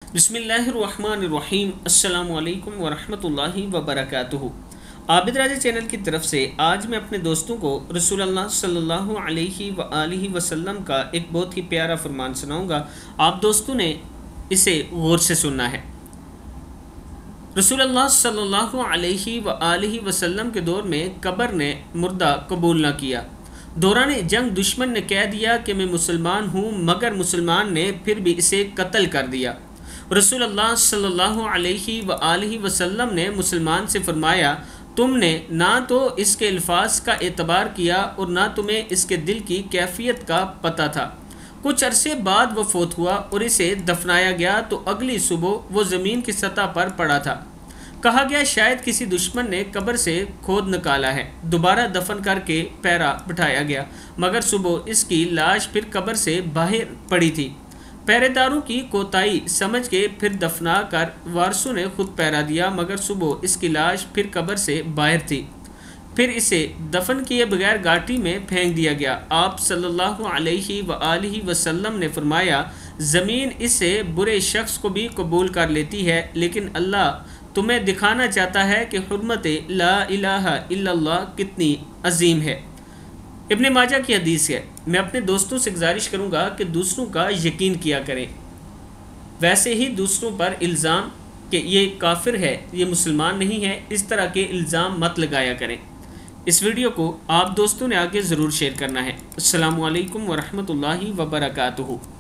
बिस्मिल्लाहिर्रहमानिर्रहीम। अस्सलामु अलैकुम वरहमतुल्लाहि वबरकातुहू। आबिद राजा चैनल की तरफ से आज मैं अपने दोस्तों को रसूलुल्लाह सल्लल्लाहु अलैहि वसल्लम का एक बहुत ही प्यारा फरमान सुनाऊंगा। आप दोस्तों ने इसे गौर से सुनना है। रसूलुल्लाह सल्लल्लाहु अलैहि वसल्लम के दौर में कब्र ने मुर्दा कबूल न किया। दौरान जंग दुश्मन ने कह दिया कि मैं मुसलमान हूँ, मगर मुसलमान ने फिर भी इसे कत्ल कर दिया। रसूलुल्लाह सल्लल्लाहु अलैहि वसल्लम ने मुसलमान से फरमाया, तुमने ना तो इसके अल्फाज का एतबार किया और ना तुम्हें इसके दिल की कैफियत का पता था। कुछ अरसे बाद वो फौत हुआ और इसे दफनाया गया तो अगली सुबह वो ज़मीन की सतह पर पड़ा था। कहा गया शायद किसी दुश्मन ने कब्र से खोद निकाला है। दोबारा दफन करके पैरा बिठाया गया, मगर सुबह इसकी लाश फिर कब्र से बाहर पड़ी थी। पहरेदारों की कोताही समझ के फिर दफना कर वारसों ने खुद पहरा दिया, मगर सुबह इसकी लाश फिर कब्र से बाहर थी। फिर इसे दफन किए बगैर घाटी में फेंक दिया गया। आप सल्लल्लाहु अलैहि वसल्लम ने फरमाया, ज़मीन इससे बुरे शख्स को भी कबूल कर लेती है, लेकिन अल्लाह तुम्हें दिखाना चाहता है कि हुर्मत ला इलाहा इल्लल्लाह कितनी अजीम है। इब्न माजा की हदीस है। मैं अपने दोस्तों से गुजारिश करूँगा कि दूसरों का यकीन किया करें। वैसे ही दूसरों पर इल्ज़ाम कि ये काफिर है, ये मुसलमान नहीं है, इस तरह के इल्ज़ाम मत लगाया करें। इस वीडियो को आप दोस्तों ने आगे ज़रूर शेयर करना है। अस्सलामु अलैकुम वरहमतुल्लाहि वबरकातुहू।